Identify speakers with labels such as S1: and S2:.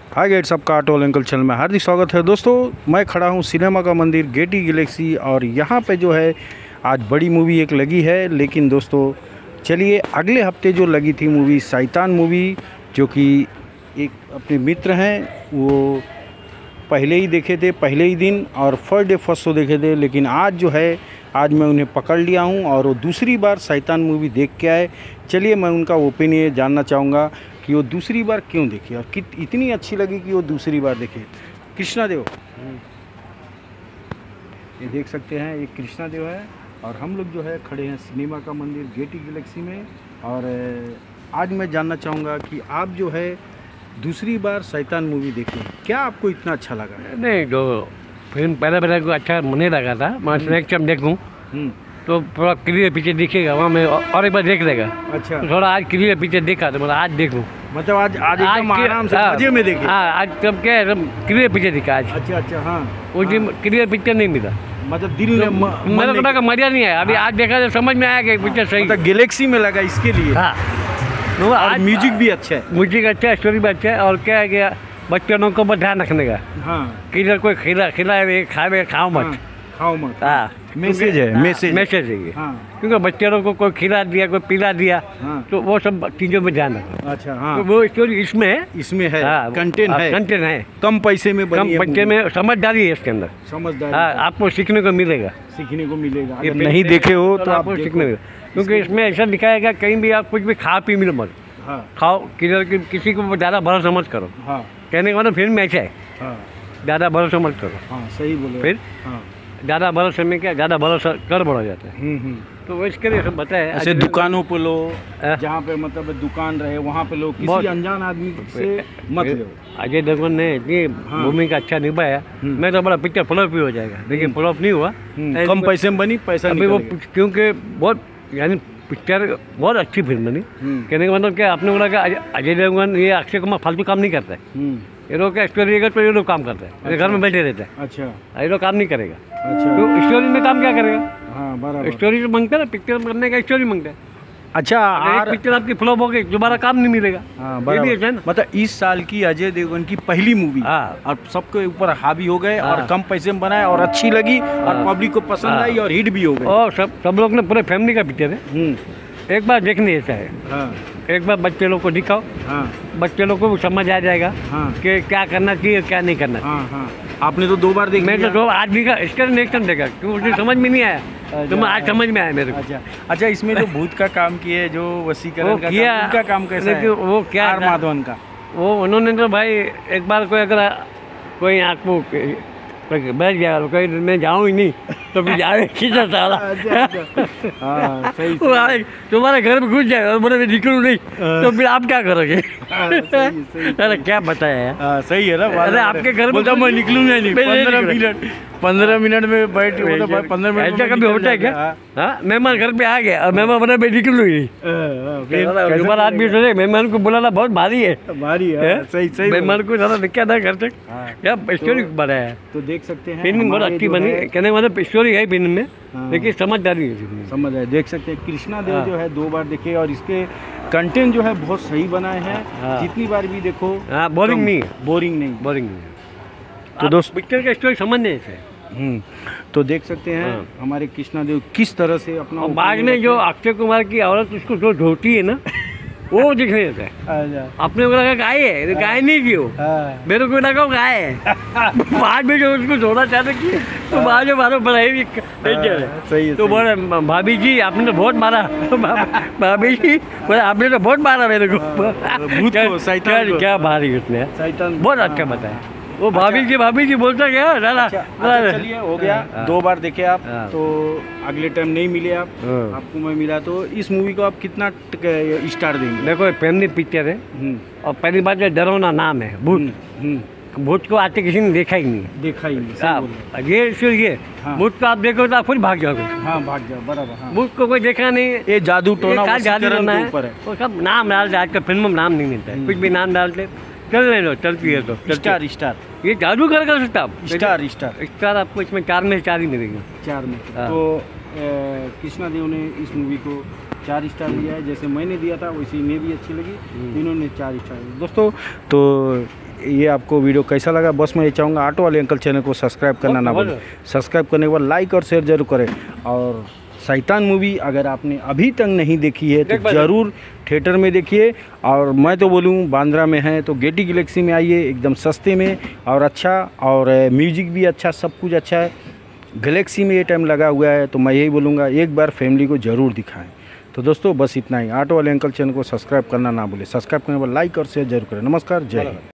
S1: हाय guide, सबका auto uncle channel में हार्दिक स्वागत है। दोस्तों, मैं खड़ा हूँ सिनेमा का मंदिर गेटी गैलेक्सी और यहाँ पे जो है आज बड़ी मूवी एक लगी है। लेकिन दोस्तों चलिए, अगले हफ्ते जो लगी थी मूवी शैतान मूवी, जो कि एक अपने मित्र हैं वो पहले ही देखे थे, पहले ही दिन, और फर्स्ट डे फर्स्ट शो देखे थे। लेकिन आज जो है, आज मैं उन्हें पकड़ लिया हूँ और वो दूसरी बार शैतान मूवी देख के आए। चलिए मैं उनका ओपिनियन जानना चाहूँगा कि वो दूसरी बार क्यों देखे और इतनी अच्छी लगी कि वो दूसरी बार देखे। कृष्णा देव, ये देख सकते हैं, ये कृष्णा देव है और हम लोग जो है खड़े हैं सिनेमा का मंदिर गेटी गैलेक्सी में। और आज मैं जानना चाहूँगा कि आप जो है दूसरी बार शैतान मूवी देखें, क्या आपको इतना अच्छा लगा?
S2: नहीं, जो फिल्म पहले को अच्छा नहीं लगा था, मैं नेक्स्ट टाइम देखूँ तो थोड़ा क्लियर पीछे दिखेगा, वहाँ में और एक बार देख लेगा।
S1: अच्छा,
S2: तो थोड़ा आज क्लियर पीछे देखा तो मतलब आज देखूँ,
S1: मतलब आज एकदम आराम से मजे में देखे।
S2: हाँ, आज सब क्या है, क्लियर पीछे दिखा आज।
S1: अच्छा, हाँ,
S2: उस दिन क्लियर पिक्चर नहीं मिला,
S1: मतलब दिल में
S2: मेरे को लगा मजा नहीं आया। अभी आज देखा तो समझ में आया कि पिक्चर सही,
S1: मतलब गैलेक्सी में लगा इसके लिए।
S2: हाँ,
S1: और आज म्यूजिक भी अच्छा है,
S2: म्यूजिक अच्छा है, स्टोरी भी अच्छा है। और क्या है कि बच्चों को बहुत ध्यान रखने का।
S1: हाँ,
S2: किधर कोई खिलाए खाओ मत,
S1: खाओ मत।
S2: हाँ,
S1: मैसेज है,
S2: मैसेज है ये।
S1: हाँ,
S2: क्योंकि बच्चों को कोई खिला दिया, कोई पिला दिया,
S1: हाँ,
S2: तो वो सब चीज़ों में ध्यान रखो।
S1: अच्छा, हाँ,
S2: तो वो स्टोरी इसमें है,
S1: हाँ, कंटेंट है,
S2: कंटेंट है,
S1: कम पैसे में बनी है,
S2: कम बच्चे में समझदारी है इसके अंदर,
S1: समझदारी।
S2: हाँ, आपको सीखने को मिलेगा,
S1: सीखने को मिलेगा।
S2: ये
S1: अगर नहीं देखे हो तो आप
S2: आपको सीखने मिलेगा। क्योंकि इसमें ऐसा दिखाया गया, कहीं भी आप कुछ भी खा पी मिलो मत,
S1: हाँ,
S2: खाओ किधर किसी को ज़्यादा भरोसा मत करो।
S1: हाँ,
S2: कहने का मतलब फिल्म में ऐसा है,
S1: हाँ,
S2: ज़्यादा भरोसा मत करो।
S1: हाँ, सही बोले।
S2: फिर
S1: हाँ,
S2: ज़्यादा भरोसे में क्या, ज़्यादा भरोसा कर बढ़ जाता है। तो वो इसके लिए सब बताया।
S1: ऐसे दुकानों पे लो,
S2: हाँ।
S1: जहाँ पे मतलब दुकान रहे वहाँ पे लो, किसी अनजान आदमी से मत लो।
S2: अजय देवगन ने इतनी भूमिका अच्छा निभाया, मैं तो बड़ा पिक्चर फ्लॉप ही हो जाएगा, लेकिन फ्लॉप नहीं हुआ।
S1: कम पैसे में बनी, पैसा
S2: अभी वो, क्योंकि बहुत यानी पिक्चर बहुत अच्छी फिल्म बनी। कहने का मतलब क्या, आपने बोला कि अजय देवगन ये अक्षय कुमार फालतू काम नहीं करता है। ये लोग क्या स्टोरी अगर तो ये लोग काम करते हैं, घर में बैठे रहते हैं।
S1: अच्छा,
S2: ये लोग काम नहीं करेगा,
S1: अच्छा,
S2: तो स्टोरी में काम क्या करेगा?
S1: हाँ, बराबर।
S2: स्टोरी तो मांगता है ना, पिक्चर करने का स्टोरी मांगता है।
S1: अच्छा,
S2: एक पिक्चर आपकी फ्लॉप हो गई, दोबारा काम नहीं मिलेगा।
S1: हाँ,
S2: ये भी है ना।
S1: मतलब इस साल की अजय देवगन की पहली मूवी,
S2: हाँ,
S1: और सबके ऊपर हावी हो गए, और
S2: हाँ,
S1: कम पैसे में बनाए और अच्छी लगी, और पब्लिक को पसंद आई और हिट भी हो गई।
S2: और सब लोग ने, पूरे फैमिली का पिक्चर है, एक बार देखने जैसा है।
S1: हाँ,
S2: एक बार बच्चे लोग को दिखाओ,
S1: हाँ,
S2: बच्चे लोग को समझ आ जाएगा
S1: हाँ,
S2: कि क्या करना चाहिए क्या नहीं करना।
S1: हाँ, हाँ, आपने तो 2 बार देखा।
S2: मैं तो आज देखा, इसका नेक्स्ट टाइम देखा, क्योंकि मुझे समझ में नहीं आया, तो मैं आज समझ में आया मेरे को।
S1: अच्छा, इसमें जो भूत का काम किए, जो वसीकरण का
S2: किया,
S1: काम, उनका काम कैसा है?
S2: वो क्या
S1: आर माधवन का,
S2: वो उन्होंने तो भाई एक बार कोई अगर कोई आपको बैठ गया, कोई मैं जाऊँ ही नहीं तो फिर जाए खींचा सारा।
S1: हाँ, सही,
S2: तुम्हारे घर में घुस जाए और बोले मैं निकलूँ नहीं, तो फिर आप क्या करोगे?
S1: सही।
S2: अरे क्या बताया यार,
S1: सही है ना।
S2: अरे आपके घर में
S1: बोलता मैं निकलूंगा नहीं, 15 मिनट में बैठ, 15 मिनट
S2: ऐसा कभी होता है क्या? हाँ, मेहमान घर पे आ गया और मेहमान बोला मैं निकलूँ ही नहीं, दोबारा आदमी सोचे मेहमान को बुलाना बहुत भारी है,
S1: भारी है। सही,
S2: मेहमान को ज़्यादा दिक्कत था घर तक। क्या स्टोरी बनाया है,
S1: तो देख सकते हैं
S2: फिल्म बहुत अच्छी बनी। कहने का मतलब स्टोरी है फिल्म में, लेकिन समझदारी है,
S1: समझ आए। देख सकते हैं कृष्णा देव जो है 2 बार देखे और इसके कंटेंट जो है बहुत सही बनाए हैं। जितनी बार भी देखो,
S2: बोरिंग नहीं है,
S1: बोरिंग नहीं।
S2: तो दोस्त पिक्चर का स्टोरी समझने से
S1: तो देख सकते हैं हमारे कृष्णा देव किस तरह से अपना,
S2: बाद में जो अक्षय कुमार की औरत उसको जो ढोती है ना, वो दिखने देता है। अपने को लगा गाय है, गाय नहीं थी वो, मेरे को लगा गाय है। बाद में जो उसको छोड़ा चाहते कि तो बाद में मारो बढ़ाई
S1: सही,
S2: तो बोले भाभी जी आपने तो बहुत मारा। भाभी जी बोले आपने तो बहुत मारा मेरे को। क्या भारी उसने, बहुत अच्छा बताया वो। भाभी जी बोलता क्या दादा।
S1: चलिए, हो गया 2 बार देखे आप, तो अगले टाइम नहीं मिले आप, आपको मैं मिला, तो इस मूवी को आप कितना स्टार देंगे?
S2: देखो फैमिली पिक्चर है, और पहली बात जो डरावना नाम है भूत, भूत को आज तक किसी ने देखा ही नहीं। ये भूत को आप देखो तो आप खुद भाग जाओगे।
S1: हाँ, भाग जाओ, बराबर।
S2: भूत को कोई देखा नहीं,
S1: ये जादू टोना
S2: जादू टोना है, वो सब नाम डालते। आज कल फिल्मों में नाम नहीं मिलता है, कुछ भी नाम डालते, चलने दो, चलती है तो
S1: स्टार।
S2: ये जादू कर सकता
S1: स्टार
S2: आपको इसमें 4 में 4 ही मिलेगी।
S1: 4 में तो कृष्णा देव ने इस मूवी को 4 स्टार दिया है। जैसे मैंने दिया था वैसे इन्हें भी अच्छी लगी, इन्होंने 4 स्टार। दोस्तों, तो ये आपको वीडियो कैसा लगा, बस मैं ये चाहूँगा ऑटो वाले अंकल चैनल को सब्सक्राइब करना ना भूलें। सब्सक्राइब करने के बाद लाइक और शेयर जरूर करें। और शैतान मूवी अगर आपने अभी तक नहीं देखी है तो ज़रूर थिएटर में देखिए। और मैं तो बोलूँ बांद्रा में है तो गेटी गैलेक्सी में आइए, एकदम सस्ते में और अच्छा, और म्यूजिक भी अच्छा, सब कुछ अच्छा है। गैलेक्सी में ये टाइम लगा हुआ है तो मैं यही बोलूँगा एक बार फैमिली को ज़रूर दिखाएं। तो दोस्तों बस इतना ही। ऑटो वाले अंकल चैनल को सब्सक्राइब करना ना भूलें। सब्सक्राइब करने के बाद लाइक और शेयर जरूर करें। नमस्कार, जय हिंद।